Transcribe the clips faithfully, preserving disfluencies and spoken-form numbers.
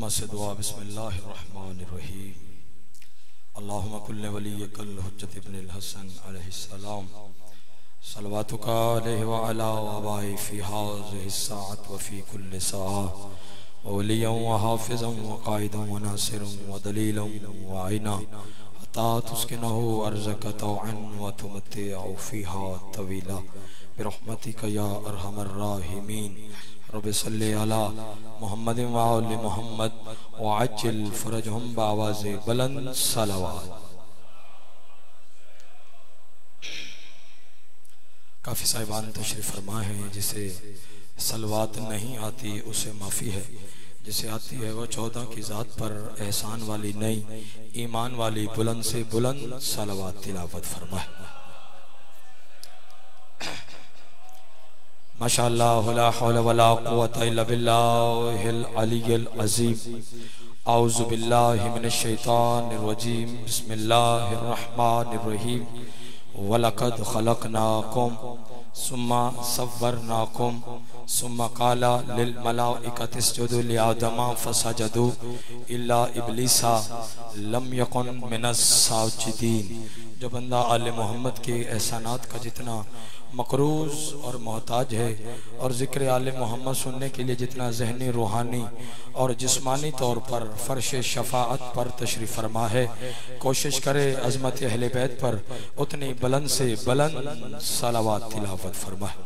مقدمہ سے دعا بسم اللہ الرحمن الرحیم اللہم کل ولیک الحجت ابن الحسن علیہ السلام صلواتک علیہ وعلا وآبائی فی حاضر الساعت وفی کل ساعہ وولیا وحافظا وقائدا وناصرا ودلیلا وعینا حتی تسکنہ ارزک طوعا وتمتع فیہا طویلا برحمتک یا ارحم الراحمین رب صلی علی محمد وآل محمد وعجل فرجہم بآواز بلند صلوات۔ کافی صاحبان تشریف فرما ہے، جسے صلوات نہیں آتی اسے معافی ہے، جسے آتی ہے وہ چودہ کی ذات پر احسان والی نئی ایمان والی بلند سے بلند صلوات تلاوت فرمائے۔ ماشاءاللہ لا حول ولا قوة الا باللہ العلی العظیم۔ اعوذ باللہ من الشیطان الرجیم، بسم اللہ الرحمن الرحیم۔ وَلَقَدْ خَلَقْنَاكُمْ ثُمَّ صَوَّرْنَاكُمْ ثُمَّ قَالَ لِلْمَلَائِكَةِ اسْجُدُوا لِآدَمَ فَسَجَدُوا إِلَّا إِبْلِيسَ لَمْ يَكُنْ مِنَ السَّاجِدِينَ۔ جو بندہ آل محمد کے احسانات کا جتنا مقروض اور محتاج ہے اور ذکر آل محمد سننے کے لیے جتنا ذہنی، روحانی اور جسمانی طور پر فرش شفاعت پر تشریف فرما ہے، کوشش کرے عظمت اہل بیت پر اتنی بلند سے بلند صلوات تلاوت فرمائے۔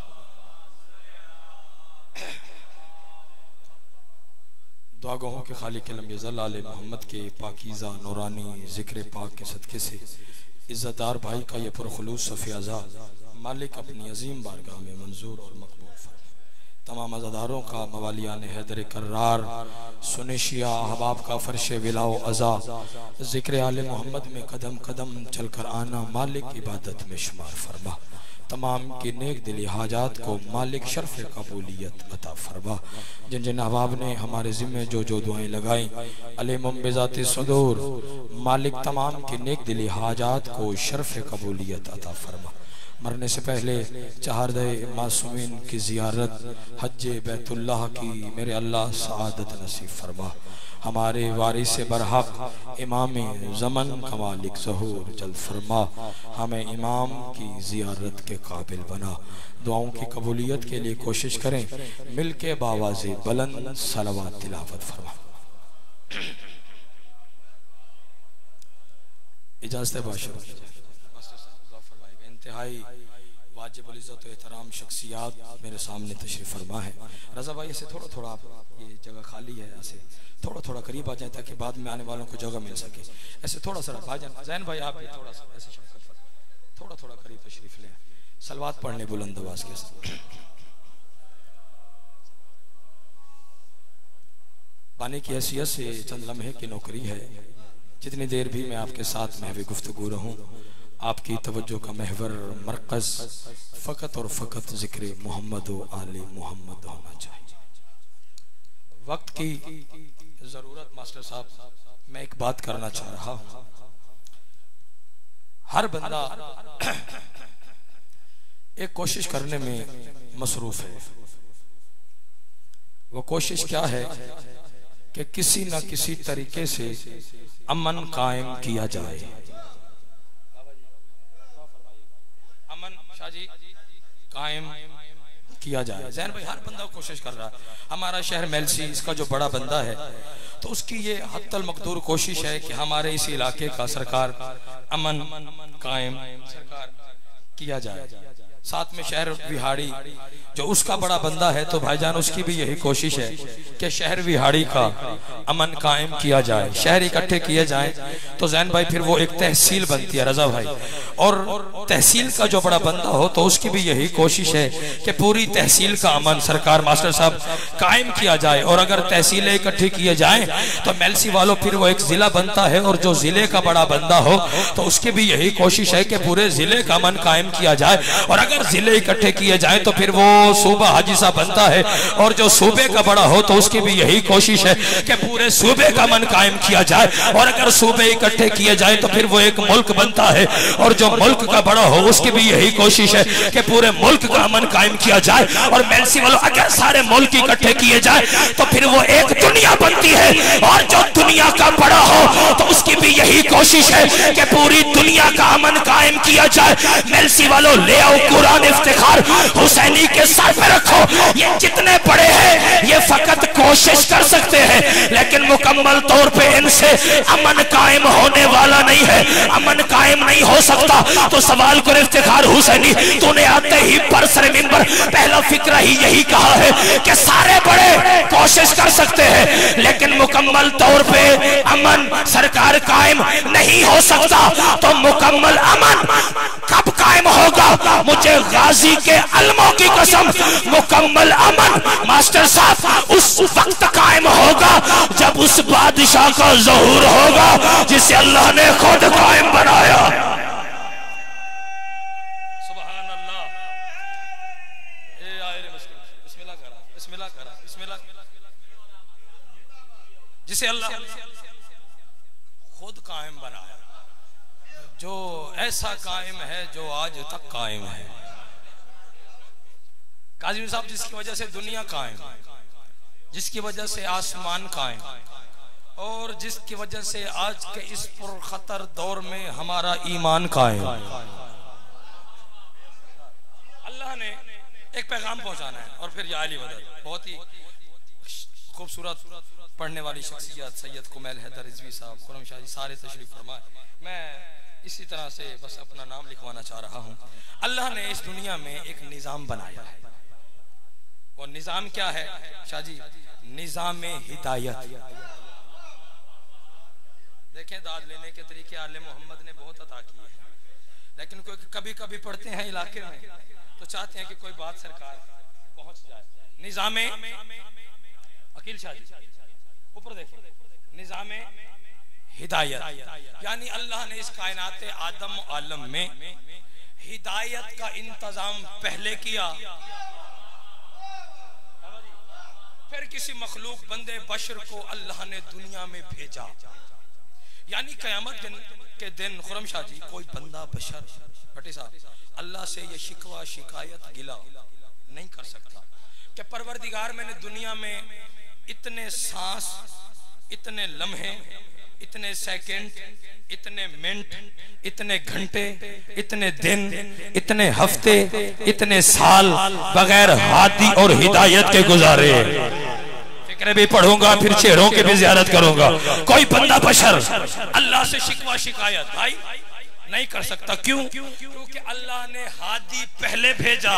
دعا گوہوں کے خالق لم یزل آل محمد کے پاکیزہ نورانی ذکر پاک کے صدقے سے عزتدار بھائی کا یہ پرخلوص صفی ازا مالک اپنی عظیم بارگاہ میں منظور اور مقبول فرمائے۔ تمام عزاداروں کا، موالیان حیدر کرار، سن شیعہ احباب کا فرش ولاء و عزا، ذکر آل محمد میں قدم قدم چل کر آنا مالک عبادت میں شمار فرما۔ تمام کی نیک دلی حاجات کو مالک شرف قبولیت عطا فرما۔ جن جن احباب نے ہمارے ذمہ جو جو دعائیں لگائیں علیہم بذات صدور، مالک تمام کی نیک دلی حاجات کو شرف قبولیت عطا فرما۔ مرنے سے پہلے چہاردہ معصومین کی زیارت، حج بیت اللہ کی میرے اللہ سعادت نصیب فرما۔ ہمارے وارث برحق امام زمن کا مالک ظہور جلد فرما، ہمیں امام کی زیارت کے قابل بنا۔ دعاؤں کی قبولیت کے لیے کوشش کریں، مل کے باواز بلند صلوات تلاوت فرما۔ اجازت باشر انتہائی واجب العزت و احترام شخصیات میرے سامنے تشریف فرما ہے۔ رضا بھائی اسے تھوڑا تھوڑا آپ، یہ جگہ خالی ہے، ایسے تھوڑا تھوڑا قریب آ جائیں تاکہ بعد میں آنے والوں کو جگہ مل سکے۔ ایسے تھوڑا سا بھائی جان زین بھائی آپ بھی تھوڑا سا ایسے شرکت فرمائیں، تھوڑا تھوڑا قریب تشریف لیں، صلوات پڑھنے بلند آواز کے ساتھ۔ بانی کی حیثیت سے چند لمحے کی نوکری ہے، جتنی دیر بھی میں آپ کے ساتھ محو گفتگو رہوں، آپ کی توجہ کا محور مرکز فقط اور فقط ذکر محمد و آل محمد ہونا چاہیے۔ وقت کی ضرورت ماسٹر صاحب، میں ایک بات کرنا چاہ رہا ہوں۔ ہر بندہ ایک کوشش کرنے میں مصروف ہے۔ وہ کوشش کیا ہے کہ کسی نہ کسی طریقے سے امن قائم کیا جائے، امن شاہ جی قائم کیا جائے۔ زین بھائی ہر بندہ کوشش کر رہا ہے۔ ہمارا شہر میلسی اس کا جو بڑا بندہ ہے تو اس کی یہ حتی المقدور کوشش ہے کہ ہمارے اس علاقے کا سرکار امن قائم سرکار کیا جائے۔ ساتھ میں شہر وہاڑی جو اس کا بڑا بندہ ہے تو بھائی جان اس کی بھی یہی کوشش ہے کہ شہر وہاڑی کا امن قائم کیا جائے، شہر اکٹھے کیے جائیں تو زین بھائی پھر وہ ایک تحصیل بنتی ہے رضا بھائی، اور تحصیل کا جو بڑا بندہ ہو تو اس کی بھی یہی کوشش ہے کہ پوری تحصیل کا امن سرکار ماسٹر صاحب قائم کیا جائے۔ اور اگر تحصیلیں اکٹھی کیے جائیں تو میلسی والوں پھر وہ ایک ضلع بنتا ہے، اور جو ضلع کا بڑا بندہ ہو تو اس کی بھی یہی کوشش ہے کہ پورے ضلع کا امن قائم کیا جائے۔ اور اگر اگر ضلع اکٹھے کیے جائیں تو پھر وہ صوبہ حاجی صاحب بنتا ہے، اور جو صوبے کا بڑا ہو تو اس کی بھی یہی کوشش ہے کہ پورے صوبے کا امن قائم کیا جائے، اور اگر صوبے اکٹھے کیے جائیں تو پھر وہ ایک ملک بنتا ہے، اور جو ملک کا بڑا ہو اس کی بھی یہی کوشش ہے کہ پورے ملک کا امن قائم کیا جائے، اور میلسی والوں اگر سارے ملک اکٹھے کیے جائیں تو پھر وہ ایک دنیا بنتی ہے، اور جو دنیا کا بڑا ہو تو اس کی بھی یہی کوشش ہے کہ پوری دنیا کا امن قائم کیا جائے۔ میلسی والوں لے آؤ قرآن افتخار حسینی کے سر پہ رکھو، یہ جتنے بڑے ہیں یہ فقط کوشش کر سکتے ہیں لیکن مکمل طور پہ ان سے امن قائم ہونے والا نہیں ہے، امن قائم نہیں ہو سکتا۔ تو سوال کر افتخار حسینی، تو نے آتے ہی پر سر منبر پہلا فکرہ ہی یہی کہا ہے کہ سارے بڑے کوشش کر سکتے ہیں لیکن مکمل طور پہ امن سرکار قائم نہیں ہو سکتا۔ تو مکمل امن کب قائم ہوگا؟ مجھے غازی کے علموں کی قسم، مکمل امن ماسٹر صاحب اس وقت قائم ہوگا جب اس بادشاہ کا ظہور ہوگا جسے اللہ نے خود قائم بنایا۔ سبحان اللہ۔ اے آئے مسلم، بسم اللہ کرا، بسم اللہ کرا، بسم اللہ کرا، جسے اللہ خود قائم بنایا، جو ایسا قائم ہے جو آج تک قائم ہے۔ قاضی صاحب جس کی وجہ سے دنیا قائم، جس کی وجہ سے آسمان قائم، اور جس کی وجہ سے آج کے اس پرخطر دور میں ہمارا ایمان قائم۔ اللہ نے ایک پیغام پہنچانا ہے، اور پھر یا علی مدد بہت ہی خوبصورت پڑھنے والی شخصیت سید کمیل حیدر رضوی صاحب، خرم شاہ جی سارے تشریف فرمائے۔ میں اسی طرح سے بس اپنا نام لکھوانا چاہ رہا ہوں۔ اللہ نے اس دنیا میں ایک نظام بنایا ہے، وہ نظام کیا ہے شاہ جی؟ نظام ہدایت۔ دیکھیں داد لینے کے طریقے آل محمد نے بہت عطا کیے ہیں، لیکن کوئی کبھی کبھی پڑھتے ہیں علاقے میں تو چاہتے ہیں کہ کوئی بات سرکار پہنچ جائے۔ نظام عقیل شاہ جی اوپر دیکھیں، نظام ہدایت، یعنی اللہ نے اس کائنات آدم و عالم میں ہدایت کا انتظام پہلے کیا، پھر کسی مخلوق بندے بشر کو اللہ نے دنیا میں بھیجا۔ یعنی قیامت کے دن خرم شاہ جی کوئی بندہ بشر بھٹی صاحب اللہ سے یہ شکوہ شکایت گلا نہیں کر سکتا کہ پروردگار میں نے دنیا میں اتنے سانس، اتنے لمحے، اتنے سیکنڈ، اتنے منٹ، اتنے گھنٹے، اتنے دن، اتنے ہفتے، اتنے سال بغیر ہادی اور ہدایت کے گزارے۔ فکرے بھی پڑھوں گا، پھر چہروں کے بھی زیارت کروں گا۔ کوئی بندہ بشر اللہ سے شکوہ شکایت بھائی نہیں کر سکتا۔ کیوں؟ کیونکہ اللہ نے ہادی پہلے بھیجا۔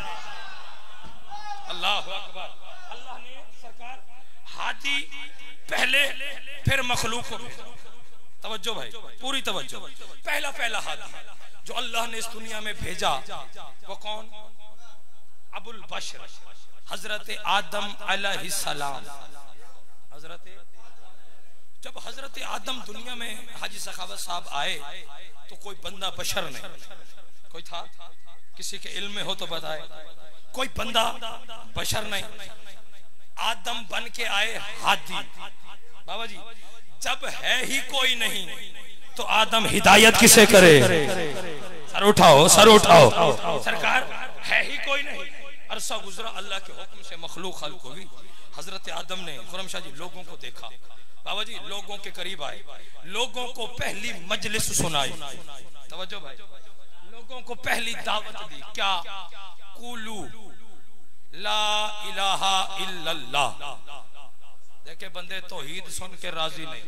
اللہ اکبر۔ اللہ نے سرکار ہادی پہلے پھر مخلوق کو بھیجا۔ توجہ بھائی، پوری توجہ۔ پہلا پہلا ہادی جو اللہ نے اس دنیا میں بھیجا وہ کون؟ ابو البشر حضرت آدم علیہ السلام۔ حضرت جب حضرت آدم دنیا میں حاجی سخاوت صاحب آئے تو کوئی بندہ بشر نہیں، کوئی تھا کسی کے علم میں ہو تو بتائے، کوئی بندہ بشر نہیں، آدم بن کے آئے ہادی۔ بابا جی جب ہے ہی کوئی نہیں تو آدم ہدایت کسے کرے؟ سر اٹھاؤ، سر اٹھاؤ۔ سرکار ہے ہی کوئی نہیں، عرصہ گزرا، اللہ کے حکم سے مخلوق خلق ہوئی۔ حضرت آدم نے خرم شاہ جی لوگوں کو دیکھا، بابا جی لوگوں کے قریب آئے، لوگوں کو پہلی مجلس سنائی۔ توجہ بھائی، لوگوں کو پہلی دعوت دی، کیا؟ قولو لا الہ الا اللہ۔ دیکھیں بندے توحید سن کے راضی نہیں،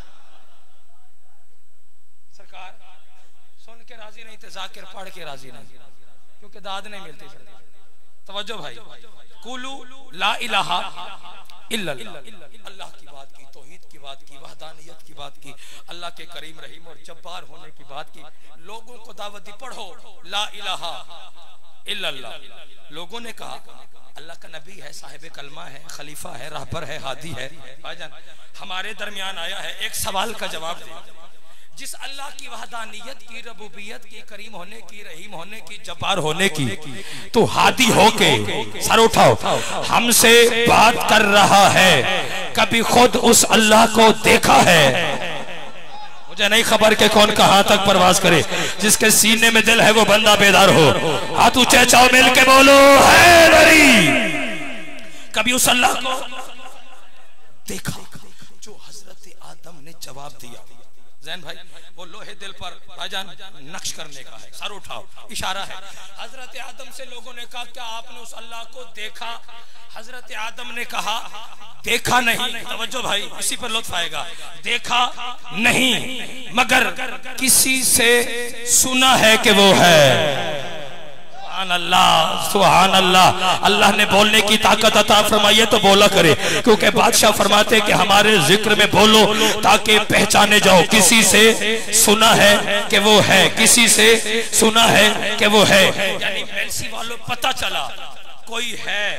سرکار سن کے راضی نہیں تھے، ذاکر پڑھ کے راضی نہیں، کیونکہ داد نہیں ملتی۔ توجہ بھائی، قولو لا الہ الا اللہ، اللہ کی بات کی، توحید کی بات کی، وحدانیت کی بات کی، اللہ کے کریم رحیم اور جبار ہونے کی بات کی، لوگوں کو دعوت دی، پڑھو لا الہ الا اللہ۔ لوگوں نے کہا اللہ کا نبی ہے، صاحب کلمہ ہے، خلیفہ ہے، رہبر ہے، ہادی ہے، بھائی جان ہمارے درمیان آیا ہے، ایک سوال کا جواب دے۔ جس اللہ کی وحدانیت کی، ربوبیت کی، کریم ہونے کی، رحیم ہونے کی، جبار ہونے کی تو ہادی ہو کے سر اٹھاؤ ہم سے بات کر رہا ہے، کبھی خود اس اللہ کو دیکھا ہے؟ مجھے نہیں خبر کہ کون کہاں تک پرواز کرے، جس کے سینے میں دل ہے وہ بندہ بیدار ہو، ہاتھ اونچے چاؤ مل کے بولو حیدری۔ کبھی اس اللہ کو دیکھا جو حضرت آدم نے جواب دیا؟ زین بھائی وہ لوہے دل پر بھائی جان نقش کرنے کا ہے، سر اٹھاؤ اشارہ ہے۔ حضرت آدم سے لوگوں نے کہا کیا آپ نے اس اللہ کو دیکھا؟ حضرت آدم نے کہا دیکھا نہیں، توجہ بھائی اسی پر لطف آئے گا، دیکھا نہیں مگر کسی سے سنا ہے کہ وہ ہے۔ سبحان اللہ سبحان اللہ، اللہ نے بولنے کی طاقت عطا فرمائی تو بولا کرے، کیونکہ بادشاہ فرماتے کہ ہمارے ذکر میں بولو تاکہ پہچانے جاؤ، کسی سے سنا ہے کہ وہ ہے، کسی سے سنا ہے کہ وہ ہے، یعنی میلسی والوں پتہ چلا کوئی ہے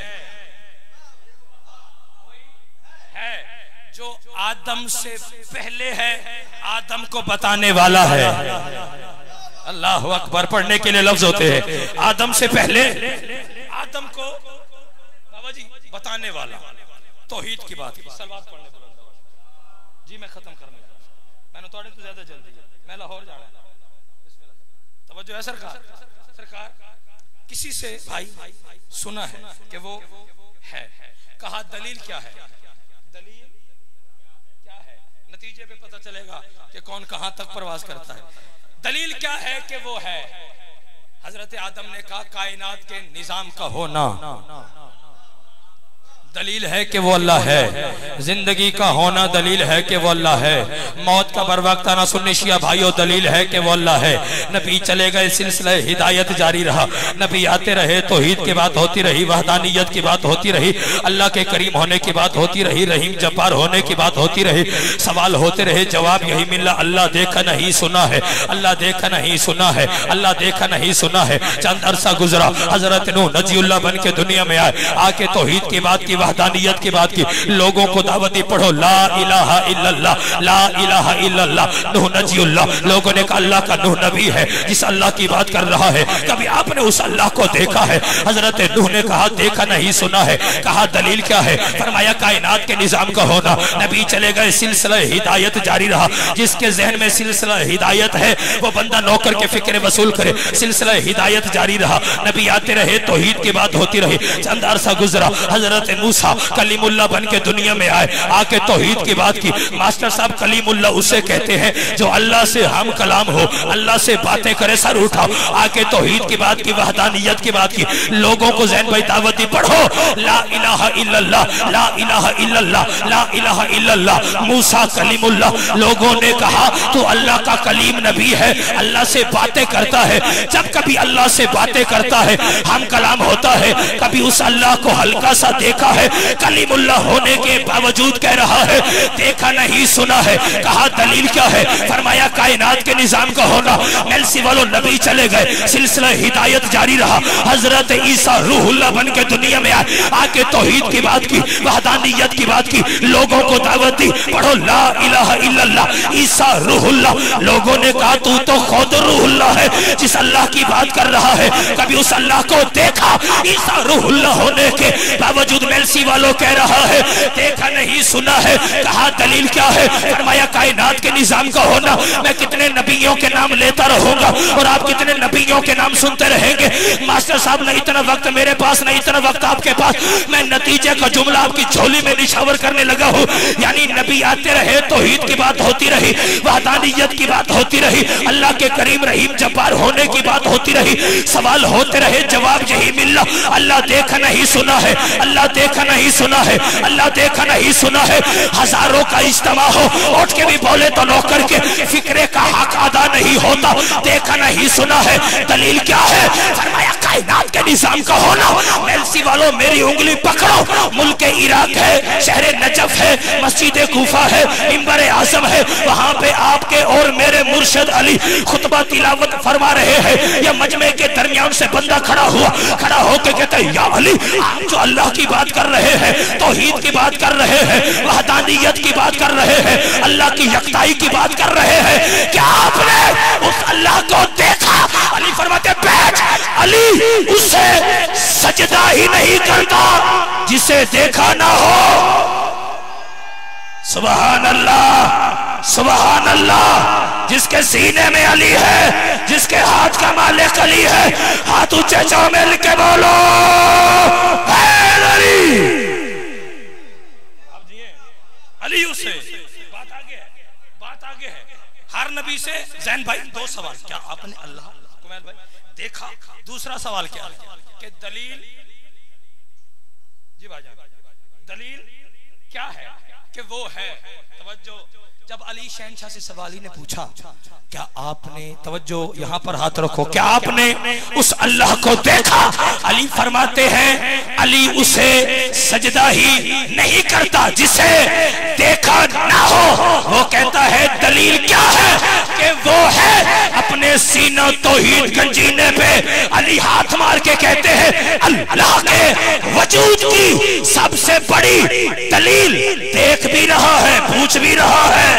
ہے جو آدم سے پہلے ہے، آدم کو بتانے والا ہے۔ اللہ اکبر، پڑھنے کے لیے لفظ ہوتے ہیں، آدم سے پہلے آدم کو بابا جی بتانے والا، توحید کی بات کی سلوات پڑھنے بلند جی میں ختم کرنے لگا، میں نے توڑے تو زیادہ جلدی ہے، میں لاہور جا رہا ہوں، توجہ ہے سرکار؟ سرکار کسی سے بھائی سنا ہے کہ وہ ہے، کہا دلیل کیا ہے؟ دلیل کیا ہے؟ نتیجے پہ پتہ چلے گا کہ کون کہاں تک پرواز کرتا ہے۔ دلیل کیا ہے کہ وہ ہے؟ حضرت آدم نے کہا کائنات کے نظام کا ہونا دلیل ہے کہ وہ اللہ ہے، زندگی کا ہونا دلیل ہے کہ وہ اللہ ہے، موت کا بر وقت آنا سنی شیعہ بھائیوں دلیل ہے کہ وہ اللہ ہے۔ نبی چلے گئے سلسلہ ہدایت جاری رہا، نبی آتے رہے توحید کی بات ہوتی رہی، وحدانیت کی بات ہوتی رہی، اللہ کے کریم ہونے کی بات ہوتی رہی، رحیم جبار ہونے کی بات ہوتی رہی، سوال ہوتے رہے، جواب یہی ملا اللہ دیکھا نہیں سنا ہے، اللہ دیکھا نہیں سنا ہے، اللہ دیکھا نہیں سنا ہے۔ چند عرصہ گزرا، حضرت نوح نجی اللہ بن کے دنیا میں آئے، آ کے توحید کی بات کی، وحدانیت کی بات کی، لوگوں کو دعوت دی، پڑھو لا الہ الا اللہ لا الہ الا اللہ۔ نوح نجی اللہ، لوگوں نے کہا اللہ کا نوح نبی ہے جس اللہ کی بات کر رہا ہے، کبھی آپ نے اس اللہ کو دیکھا ہے؟ حضرت نوح نے کہا دیکھا نہیں سنا ہے، کہا دلیل کیا ہے؟ فرمایا کائنات کے نظام کا ہونا۔ نبی چلے گئے، سلسلہ ہدایت جاری رہا، جس کے ذہن میں سلسلہ ہدایت ہے وہ بندہ نوکر کے فکر وصول کرے، سلسلہ ہدایت جاری رہا، نبی آتے رہے، توحید کی بات ہوتی رہی۔ چند عرصہ گزرا، حضرت موسیٰ کلیم اللہ بن کے دنیا میں آئے، آ کے توحید کی بات کی۔ ماسٹر صاحب کلیم اللہ اسے کہتے ہیں جو اللہ سے ہم کلام ہو، اللہ سے باتیں کرے، سر اٹھا، آ کے توحید کی بات کی، وحدانیت کی بات کی، لوگوں کو ذہن بھائی دعوت دی، پڑھو لا الہ الا اللہ لا الہ الا اللہ لا الہ الا اللہ۔ موسیٰ کلیم اللہ، لوگوں نے کہا تو اللہ کا کلیم نبی ہے، اللہ سے باتیں کرتا ہے، جب کبھی اللہ سے باتیں کرتا ہے ہم کلام ہوتا ہے، کبھی اس اللہ کو ہلکا سا دیکھا ہے، کلیم اللہ ہونے کے باوجود کہہ رہا ہے دیکھا نہیں سنا ہے، کہا دلیل کیا ہے؟ فرمایا کائنات کے نظام کا ہونا۔ میلسی والوں نبی چلے گئے، سلسلہ ہدایت جاری رہا، حضرت عیسیٰ روح اللہ بن کے دنیا میں آئے، آ کے توحید کی بات کی، وحدانیت کی بات کی، لوگوں کو دعوت دی، پڑھو لا الہ الا اللہ عیسیٰ روح اللہ۔ لوگوں نے کہا تو تو خود روح اللہ ہے جس اللہ کی بات کر رہا ہے، کبھی اس اللہ کو دیکھا؟ عیسیٰ روح اللہ ہونے کے باوجود میلسی والوں کہہ رہا ہے دیکھا نہیں سنا ہے، کہا دلیل کیا ہے؟ فرمایا کائنات کے نظام کا ہونا۔ میں کتنے نبیوں کے نام لیتا رہوں گا اور آپ کتنے نبیوں کے نام سنتے رہیں گے۔ ماسٹر صاحب نہ اتنا وقت میرے پاس، نہ اتنا وقت آپ کے پاس، میں نتیجے کا جملہ آپ کی جھولی میں نشاور کرنے لگا ہوں۔ یعنی نبی آتے رہے، توحید کی بات ہوتی رہی، وحدانیت کی بات ہوتی رہی، اللہ کے کریم رحیم جبار ہونے کی بات ہوتی رہی، سوال ہوتے رہے، جواب یہی ملا اللہ دیکھا نہیں سنا ہے، اللہ دیکھا نہیں سنا ہے، اللہ دیکھا نہیں سنا ہے۔ ہزاروں کا اجتماع ہو، اٹھ کے بھی بولے تو نوکر کے فکرے کا حق ادا نہیں ہوتا، دیکھا نہیں سنا ہے، دلیل کیا ہے؟ فرمایا کائنات کے نظام کا ہونا۔ میلسی والوں میری انگلی پکڑو، ملک عراق ہے، شہر نجف ہے، مسجد کوفہ ہے، منبر اعظم ہے، وہاں پہ آپ کے اور میرے مرشد علی خطبہ تلاوت فرما رہے ہیں، یا مجمع کے درمیان سے بندہ کھڑا ہوا، کھڑا ہو کے کہتا ہے یا علی، آپ جو اللہ کی بات کر رہے ہیں, توحید کی بات کر رہے ہیں, وحدانیت کی بات کر رہے ہیں, اللہ کی یکتائی کی بات کر رہے ہیں. کیا آپ نے اس اللہ کو دیکھا؟ علی فرماتے بیٹھ, علی اسے سجدہ ہی نہیں کرتا جسے دیکھا نہ ہو. سبحان اللہ, سبحان اللہ. جس کے سینے میں علی ہے, جس کے ہاتھ کا مالک علی ہے, ہاتھ اونچے چاؤ مل کے بولو علی. علی اسے بات آگے ہے, بات آگے ہے. ہر نبی سے زین بھائی دو سوال, کیا آپ نے اللہ کمیل بھائی دیکھا؟ دوسرا سوال کیا کہ دلیل, جی بھائی جان, دلیل کیا ہے کہ وہ ہے. توجہ, جب علی شہنشاہ سے سوالی نے پوچھا کیا آپ نے, توجہ یہاں پر ہاتھ رکھو, کیا آپ نے اس اللہ کو دیکھا؟ علی فرماتے ہیں علی اسے سجدہ ہی نہیں کرتا جسے دیکھا نہ ہو. وہ کہتا ہے دلیل کیا ہے کہ وہ ہے. اپنے سینہ توحید گنجینے پہ علی ہاتھ مار کے کہتے ہیں اللہ کے وجود کی سب سے بڑی دلیل دیکھ بھی رہا ہے, پوچھ بھی رہا ہے.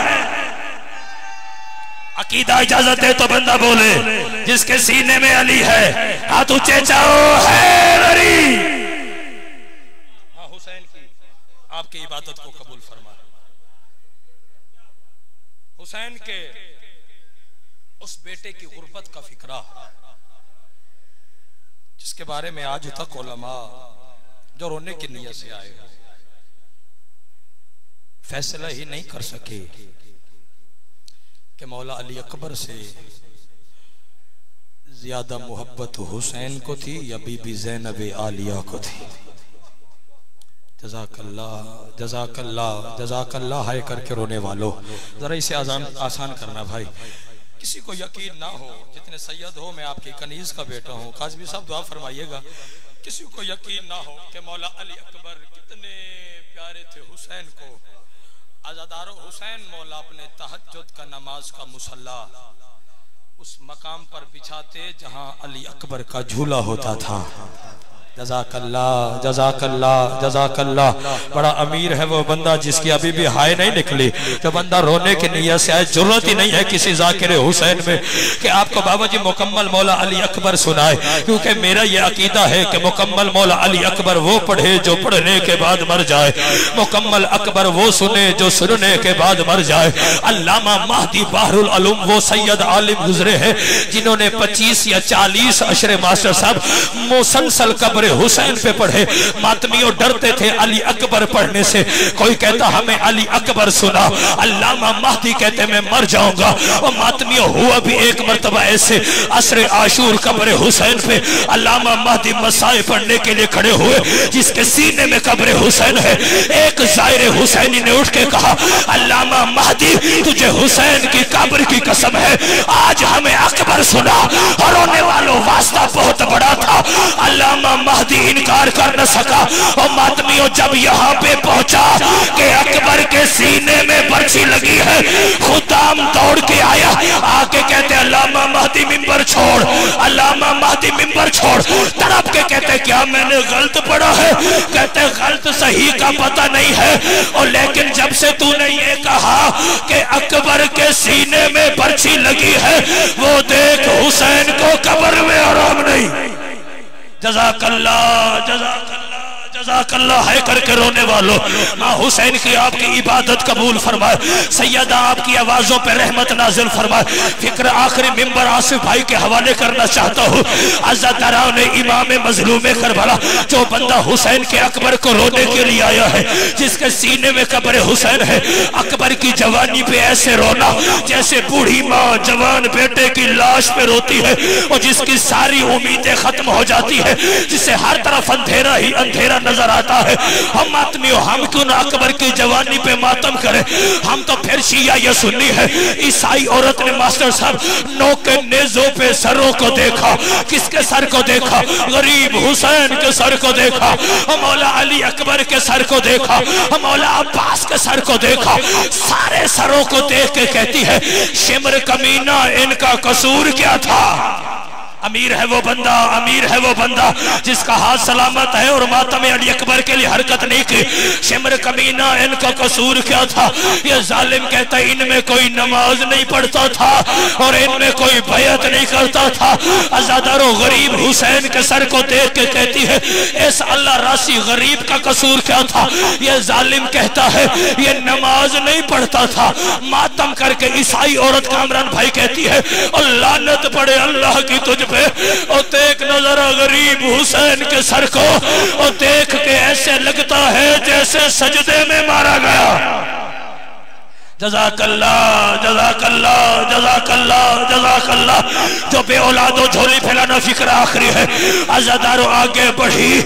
عقیدہ اجازت ہے تو بندہ بولے جس کے سینے میں علی ہے, ہاتھ اونچے چاہو ہے علی. ہاں حسین کی آپ کی عبادت کو قبول فرما. حسین کے اس بیٹے کی غربت کا فکرہ جس کے بارے میں آج تک علماء جو رونے کی نیت سے آئے فیصلہ ہی نہیں کر سکے کہ مولا علی اکبر سے زیادہ محبت حسین کو تھی یا بی بی زینب عالیہ کو تھی. جزاک اللہ, جزاک اللہ, جزاک اللہ. ہائے کر کے رونے والو ذرا اسے آسان کرنا بھائی. کسی کو یقین نہ ہو, جتنے سید ہو, میں آپ کی کنیز کا بیٹا ہوں, قاضی صاحب دعا فرمائیے گا. کسی کو یقین نہ ہو کہ مولا علی اکبر کتنے پیارے تھے حسین کو. عزادارو حسین مولا اپنے تہجد کا نماز کا مصلی اس مقام پر بچھاتے جہاں علی اکبر کا جھولا ہوتا تھا. جزاک اللہ, جزاک اللہ, جزاک اللہ. بڑا امیر ہے وہ بندہ جس کی ابھی بھی ہائے نہیں نکلی, جو بندہ رونے کی نیت سے آئے. ضرورت ہی نہیں ہے کسی ذاکر حسین میں کہ آپ کو بابا جی مکمل مولا علی اکبر سنائے, کیونکہ میرا یہ عقیدہ ہے کہ مکمل مولا علی اکبر وہ پڑھے جو پڑھنے کے بعد مر جائے, مکمل اکبر وہ سنے جو سننے کے بعد مر جائے. علامہ مہدی بحر العلوم وہ سید عالم گزرے ہیں جنہوں نے پچیس یا چالیس عشر ماسٹر صاحب مسلسل قبر حسین پہ پڑھے. ماتمیوں ڈرتے تھے علی اکبر پڑھنے سے, کوئی کہتا ہمیں علی اکبر سنا. علامہ مہدی کہتے میں مر جاؤں گا. اور ماتمیوں ہوا بھی ایک مرتبہ ایسے عصر عاشور قبر حسین پہ علامہ مہدی مسائے پڑھنے کے لیے کھڑے ہوئے جس کے سینے میں قبر حسین ہے. ایک زائر حسینی نے اٹھ کے کہا علامہ مہدی تجھے حسین کی قبر کی قسم ہے آج ہمیں اکبر سنا. اور رونے والوں واسطہ بہت بڑا تھا, علامہ مہدی انکار کر نہ سکا. اور ماتمیوں جب یہاں پہ پہنچا کہ اکبر کے سینے میں برچی لگی ہے, خدام دوڑ کے آیا, آ کے کہتے علامہ مہدی منبر چھوڑ, علامہ مہدی منبر چھوڑ. تڑپ کے کہتے کیا میں نے غلط پڑھا ہے؟ کہتے غلط صحیح کا پتہ نہیں ہے, اور لیکن جب سے تو نے یہ کہا کہ اکبر کے سینے میں برچی لگی ہے, وہ دیکھ حسین کو قبر میں آرام نہیں. جزاک اللہ, جزاک اللہ, جزاک اللہ. ہے کر کے رونے والوں ماں حسین کی آپ کی عبادت قبول فرمائے. سیدہ آپ کی آوازوں پہ رحمت نازل فرمائے. فکر آخری ممبر آصف بھائی کے حوالے کرنا چاہتا ہوں. عزاداراں نے امام مظلوم کربلا جو بندہ حسین کے اکبر کو رونے کے لیے آیا ہے, جس کے سینے میں قبر حسین ہے, اکبر کی جوانی پہ ایسے رونا جیسے بوڑھی ماں جوان بیٹے کی لاش پہ روتی ہے, اور جس کی ساری امیدیں ختم ہو جاتی ہے, جسے ہر طرف اندھیرا ہی اندھیرا نظر آتا ہے. ہم ماتمیوں ہم کیوں نہ اکبر کی جوانی پہ ماتم کریں؟ ہم تو پھر شیعہ یا سنی ہے. عیسائی عورت نے ماسٹر صاحب نو کے نیزوں پہ سروں کو دیکھا. کس کے سر کو دیکھا؟ غریب حسین کے سر کو دیکھا. مولا علی اکبر کے سر کو دیکھا. مولا عباس کے سر کو دیکھا. سارے سروں کو دیکھ کے کہتی ہے شمر کمینہ ان کا قصور کیا تھا؟ امیر ہے وہ بندہ امیر ہے وہ بندہ جس کا ہاتھ سلامت ہے اور ماتم علی اکبر کے لیے حرکت نہیں کی. شمر کمینہ ان کا قصور کیا تھا؟ یہ ظالم کہتا ہے ان میں کوئی نماز نہیں پڑھتا تھا اور ان میں کوئی بیعت نہیں کرتا تھا. عزادار و غریب حسین کے سر کو دیکھ کے کہتی ہے اس اللہ راسی غریب کا قصور کیا تھا؟ یہ ظالم کہتا ہے یہ نماز نہیں پڑھتا تھا. ماتم کر کے عیسائی عورت کامران بھائی کہتی ہے اور لعنت پڑے اللہ کی تجھ پہ. اور دیکھ نظر غریب حسین کے سر کو اور دیکھ کے ایسے لگتا ہے جیسے سجدے میں مارا گیا. جزاک اللہ جزاک اللہ جزاک اللہ جزاک اللہ. جو بے اولاد و جھولی پھیلانا فکر آخری ہے. عزادارو آگے بڑھی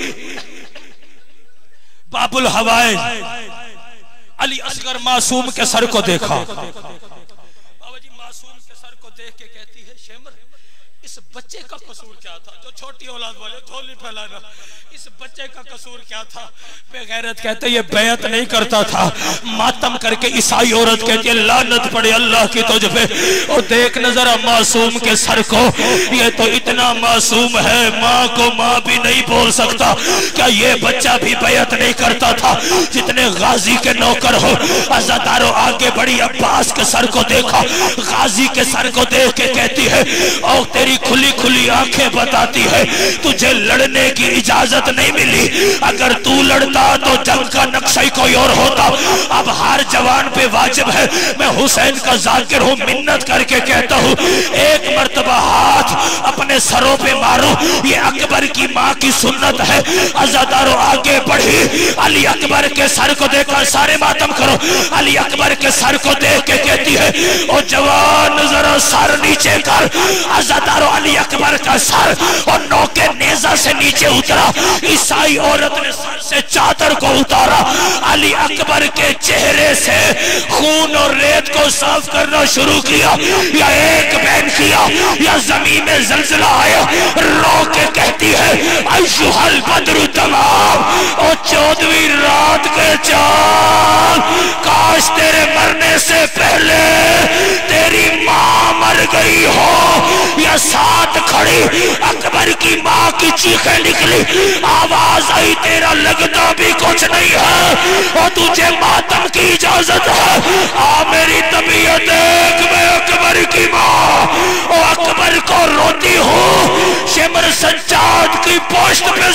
باب الحوائج علی اصغر معصوم کے سر کو دیکھا. بابا جی معصوم کے سر کو دیکھ کے کہتی ہے شمر اس بچے کا قصور کیا تھا جو چھوٹی اولاد والے جھولی پھیلانا اس بچے کا قصور کیا تھا؟ بے غیرت کہتے یہ بیعت نہیں کرتا تھا. ماتم کر کے عیسائی عورت کہتی ہے لعنت پڑے اللہ کی تجھ پہ. اور دیکھ نظر معصوم کے سر کو یہ تو اتنا معصوم ہے ماں کو ماں بھی نہیں بول سکتا. کیا یہ بچہ بھی بیعت نہیں کرتا تھا؟ جتنے غازی کے نوکر ہو. عزادارو آگے بڑی عباس کے سر کو دیکھا. غازی کے سر کو دیکھ کے کہتی ہے اور تیری کھلی کھلی آنکھیں بتاتی ہے تجھے لڑنے کی اجازت نہیں ملی. اگر تو لڑتا تو جنگ کا نقشہ کوئی اور ہوتا. اب ہر جوان پہ واجب ہے میں حسین کا ذاکر ہوں منت کر کے کہتا ہوں ایک مرتبہ ہاتھ اپنے سروں پہ مارو. یہ اکبر کی ماں کی سنت ہے. عزادارو آگے بڑھی علی اکبر کے سر کو دیکھا. سارے ماتم کرو. علی اکبر کے سر کو دیکھ کے کہتی ہے او جوان ذرا سر نیچے کر. عزادارو علی اکبر کا سر اور نوکے نیزہ سے نیچے اترا. عیسائی عورت نے سر سے چادر کو اتارا. علی اکبر کے چہرے سے خون اور ریت کو صاف کرنا شروع کیا. یا ایک بین کیا یا زمین میں زلزلہ آیا. رو کے کہتی ہے ایشوہ البدر تمام اور چودویں رات کے چاند کاش تیرے مرنے سے پہلے تیری ماں مر گئی ہو یا ساتھ کھڑی. اکبر کی ماں کی چیخیں نکلی. آواز آئی تیرا لگتا بھی کچھ نہیں ہے اور تجھے ماتم کی اجازت ہے. آ میری طبیعت دیکھ میں اکبر کی ماں اور اکبر کو روتی ہوں. شمر سجاد کی پوشت پہ